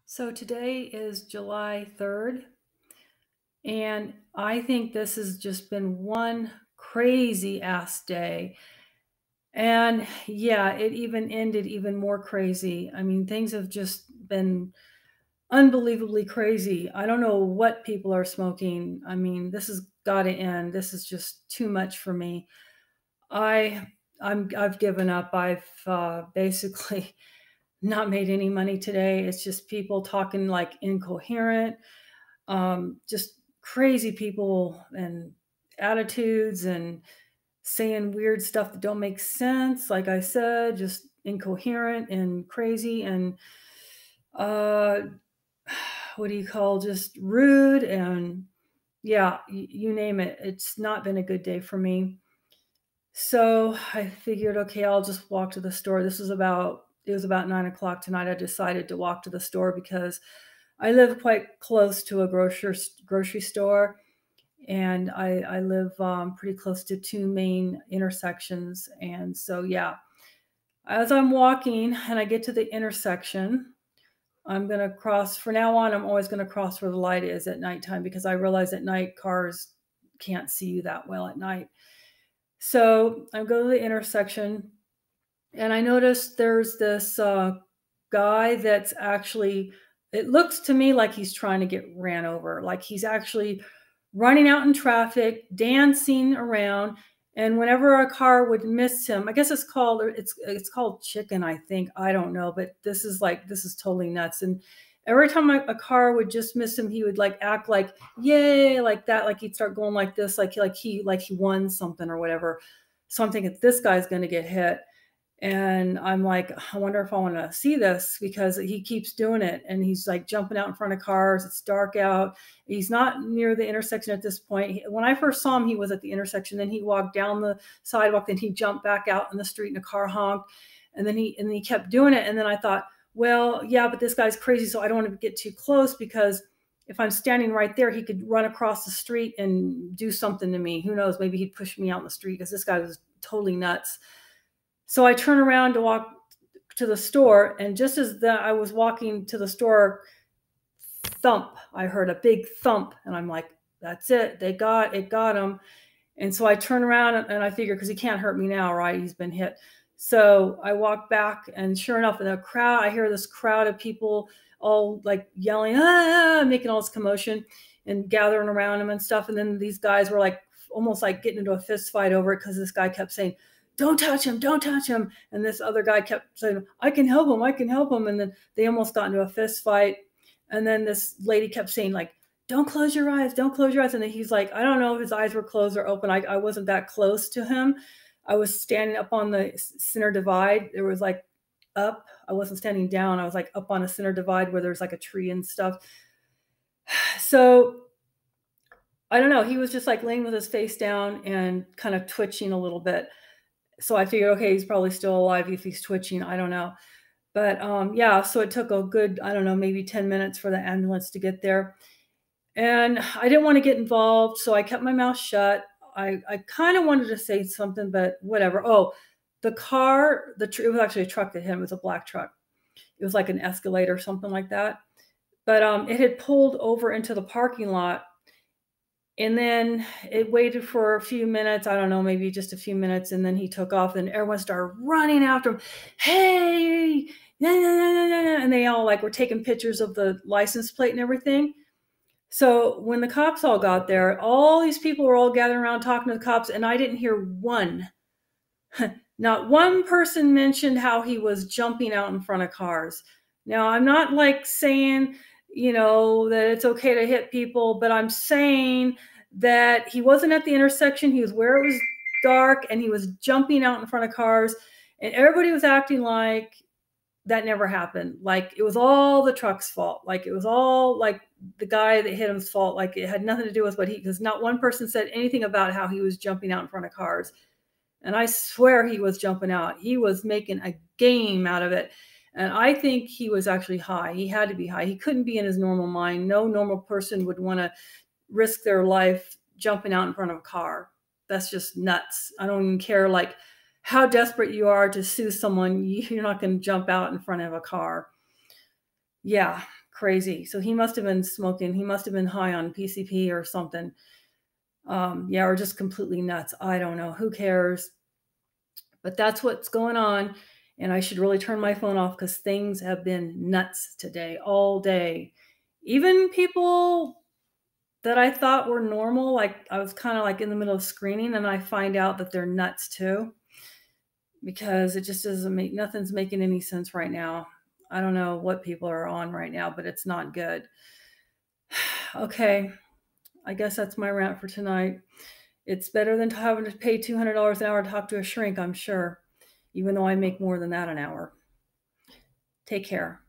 So today is July 3rd, and I think this has just been one crazy ass day. And yeah, it even ended even more crazy. I mean, things have just been unbelievably crazy. I don't know what people are smoking. I mean, this has got to end. This is just too much for me. I I've given up. I've basically not made any money today. It's just people talking like incoherent, just crazy people and attitudes and saying weird stuff that don't make sense. Like I said, just incoherent and crazy and uh, what do you call just rude and yeah, you name it. It's not been a good day for me. So I figured, okay, I'll just walk to the store. It was about 9 o'clock tonight. I decided to walk to the store because I live quite close to a grocery store, and I live pretty close to two main intersections. And so, yeah, as I'm walking and I get to the intersection, I'm going to cross. For now on, I'm always going to cross where the light is at nighttime because I realize at night cars can't see you that well at night. So I go to the intersection and I noticed there's this guy that's actually, it looks to me like he's trying to get ran over, like he's actually running out in traffic, dancing around. And whenever a car would miss him, I guess it's called chicken, I think. I don't know, but this is totally nuts. And every time a car would just miss him, he would like act like yay, like that, like he'd start going like this, like he won something or whatever. So I'm thinking this guy's going to get hit. And I'm like, I wonder if I want to see this because he keeps doing it. And he's like jumping out in front of cars. It's dark out. He's not near the intersection at this point. When I first saw him, he was at the intersection. Then he walked down the sidewalk. Then he jumped back out in the street and a car honked. And then he kept doing it. And then I thought, well, yeah, but this guy's crazy. So I don't want to get too close because if I'm standing right there, he could run across the street and do something to me. Who knows? Maybe he'd push me out in the street because this guy was totally nuts. So I turn around to walk to the store, and just as I was walking to the store, thump, I heard a big thump, and I'm like, that's it. Got him. And so I turn around and I figure, because he can't hurt me now, right? He's been hit. So I walk back, and sure enough, in the crowd, I hear this crowd of people all like yelling, making all this commotion and gathering around him and stuff. And then these guys were like almost like getting into a fist fight over it because this guy kept saying, don't touch him, don't touch him. And this other guy kept saying, I can help him, I can help him. And then they almost got into a fist fight. And then this lady kept saying, like, don't close your eyes, don't close your eyes. And then he's like, I don't know if his eyes were closed or open. I wasn't that close to him. I was standing up on the center divide. There was like up. I wasn't standing down. I was like up on a center divide where there's like a tree and stuff. So I don't know. He was just like laying with his face down and kind of twitching a little bit. So I figured, okay, he's probably still alive if he's twitching. I don't know. But yeah, so it took a good, I don't know, maybe 10 minutes for the ambulance to get there. And I didn't want to get involved, so I kept my mouth shut. I kind of wanted to say something, but whatever. Oh, the car, it was actually a truck that hit him. It was a black truck. It was like an Escalade or something like that. But it had pulled over into the parking lot, and then it waited for a few minutes. I don't know, maybe just a few minutes, and then he took off, and everyone started running after him. Hey, yeah, yeah, yeah, yeah, yeah. And they all like were taking pictures of the license plate and everything. So when the cops all got there, all these people were all gathering around talking to the cops, and I didn't hear one, not one person mentioned how he was jumping out in front of cars. Now, I'm not like saying, that it's okay to hit people, but I'm saying that he wasn't at the intersection. He was where it was dark, and he was jumping out in front of cars, and everybody was acting like that never happened. Like it was all the truck's fault. Like it was all like the guy that hit him's fault. Like it had nothing to do with because not one person said anything about how he was jumping out in front of cars. And I swear he was jumping out. He was making a game out of it. And I think he was actually high. He had to be high. He couldn't be in his normal mind. No normal person would want to risk their life jumping out in front of a car. That's just nuts. I don't even care like how desperate you are to sue someone. You're not going to jump out in front of a car. Yeah, crazy. So he must have been smoking. He must have been high on PCP or something. Yeah, or just completely nuts. I don't know. Who cares? But that's what's going on. And I should really turn my phone off because things have been nuts today, all day. Even people that I thought were normal, like I was kind of like in the middle of screening and I find out that they're nuts too because it just doesn't make nothing's making any sense right now. I don't know what people are on right now, but it's not good. Okay, I guess that's my rant for tonight. It's better than having to pay $200 an hour to talk to a shrink, I'm sure, even though I make more than that an hour. Take care.